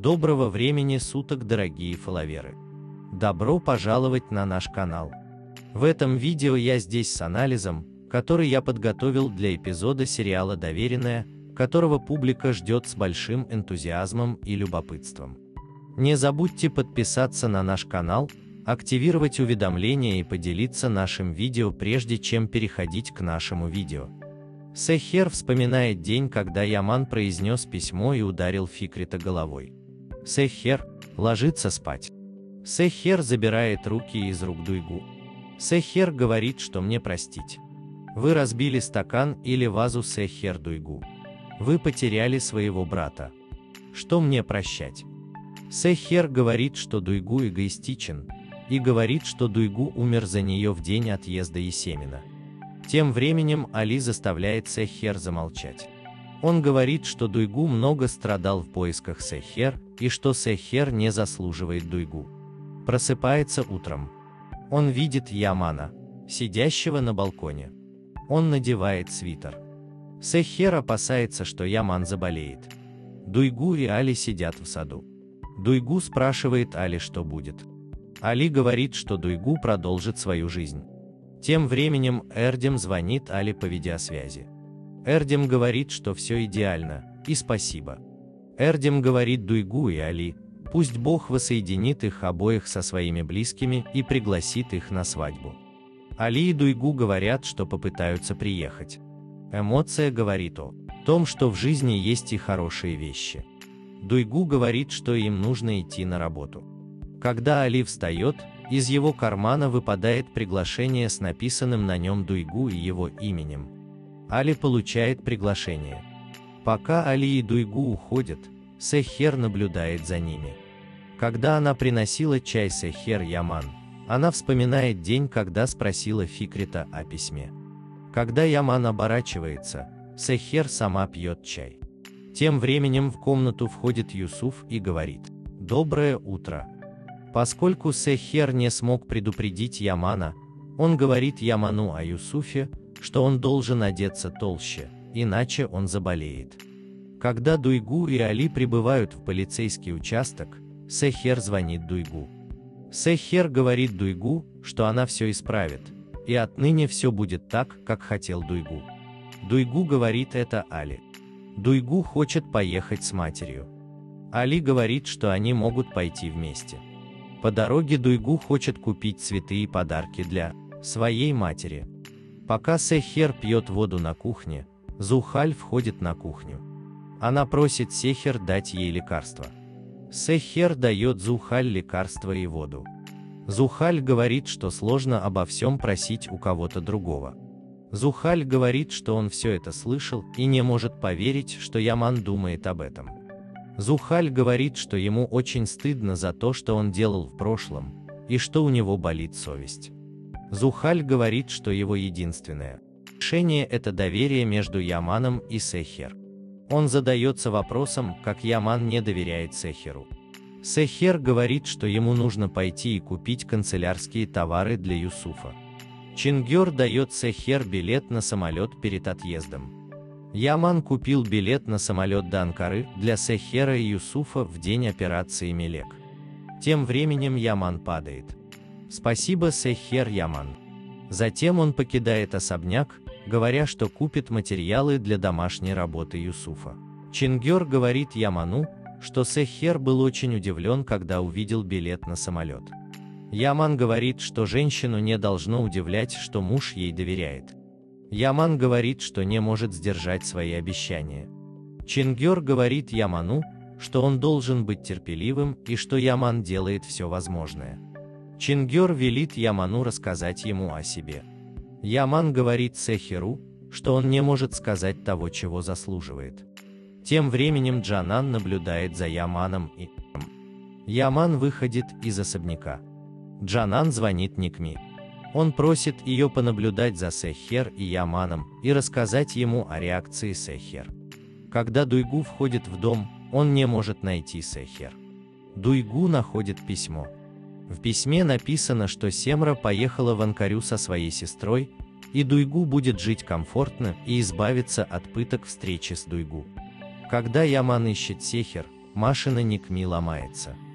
Доброго времени суток, дорогие фолловеры! Добро пожаловать на наш канал! В этом видео я здесь с анализом, который я подготовил для эпизода сериала «Доверенная», которого публика ждет с большим энтузиазмом и любопытством. Не забудьте подписаться на наш канал, активировать уведомления и поделиться нашим видео, прежде чем переходить к нашему видео. Сехер вспоминает день, когда Яман произнес письмо и ударил Фикрита головой. Сехер ложится спать. Сехер забирает руки из рук Дуйгу. Сехер говорит, что мне простить. Вы разбили стакан или вазу, Сехер Дуйгу. Вы потеряли своего брата. Что мне прощать? Сехер говорит, что Дуйгу эгоистичен, и говорит, что Дуйгу умер за нее в день отъезда Есемина. Тем временем Али заставляет Сехер замолчать. Он говорит, что Дуйгу много страдал в поисках Сехер, и что Сехер не заслуживает Дуйгу. Просыпается утром. Он видит Ямана, сидящего на балконе. Он надевает свитер. Сехер опасается, что Яман заболеет. Дуйгу и Али сидят в саду. Дуйгу спрашивает Али, что будет. Али говорит, что Дуйгу продолжит свою жизнь. Тем временем Эрдем звонит Али по видеосвязи. Эрдем говорит, что все идеально, и спасибо. Эрдем говорит Дуйгу и Али, пусть Бог воссоединит их обоих со своими близкими и пригласит их на свадьбу. Али и Дуйгу говорят, что попытаются приехать. Эмоция говорит о том, что в жизни есть и хорошие вещи. Дуйгу говорит, что им нужно идти на работу. Когда Али встает, из его кармана выпадает приглашение с написанным на нем Дуйгу и его именем. Али получает приглашение. Пока Али и Дуйгу уходят, Сехер наблюдает за ними. Когда она приносила чай Сехер Яман, она вспоминает день, когда спросила Фикрита о письме. Когда Яман оборачивается, Сехер сама пьет чай. Тем временем в комнату входит Юсуф и говорит: «Доброе утро». Поскольку Сехер не смог предупредить Ямана, он говорит Яману о Юсуфе, что он должен одеться толще, иначе он заболеет. Когда Дуйгу и Али прибывают в полицейский участок, Сехер звонит Дуйгу. Сехер говорит Дуйгу, что она все исправит, и отныне все будет так, как хотел Дуйгу. Дуйгу говорит это Али. Дуйгу хочет поехать с матерью. Али говорит, что они могут пойти вместе. По дороге Дуйгу хочет купить цветы и подарки для своей матери. Пока Сехер пьет воду на кухне, Зухаль входит на кухню. Она просит Сехер дать ей лекарство. Сехер дает Зухаль лекарство и воду. Зухаль говорит, что сложно обо всем просить у кого-то другого. Зухаль говорит, что он все это слышал и не может поверить, что Яман думает об этом. Зухаль говорит, что ему очень стыдно за то, что он делал в прошлом, и что у него болит совесть. Зухаль говорит, что его единственное решение – это доверие между Яманом и Сехер. Он задается вопросом, как Яман не доверяет Сехеру. Сехер говорит, что ему нужно пойти и купить канцелярские товары для Юсуфа. Чингер дает Сехер билет на самолет перед отъездом. Яман купил билет на самолет до Анкары для Сехера и Юсуфа в день операции Мелек. Тем временем Яман падает. Спасибо, Сехер Яман. Затем он покидает особняк, говоря, что купит материалы для домашней работы Юсуфа. Чингер говорит Яману, что Сехер был очень удивлен, когда увидел билет на самолет. Яман говорит, что женщину не должно удивлять, что муж ей доверяет. Яман говорит, что не может сдержать свои обещания. Чингер говорит Яману, что он должен быть терпеливым и что Яман делает все возможное. Чингер велит Яману рассказать ему о себе. Яман говорит Сехеру, что он не может сказать того, чего заслуживает. Тем временем Джанан наблюдает за Яманом и Яман выходит из особняка. Джанан звонит Никми. Он просит ее понаблюдать за Сехер и Яманом и рассказать ему о реакции Сехер. Когда Дуйгу входит в дом, он не может найти Сехер. Дуйгу находит письмо. В письме написано, что Семра поехала в Анкару со своей сестрой, и Дуйгу будет жить комфортно и избавиться от пыток встречи с Дуйгу. Когда Яман ищет Сехер, Машина ник Ми ломается.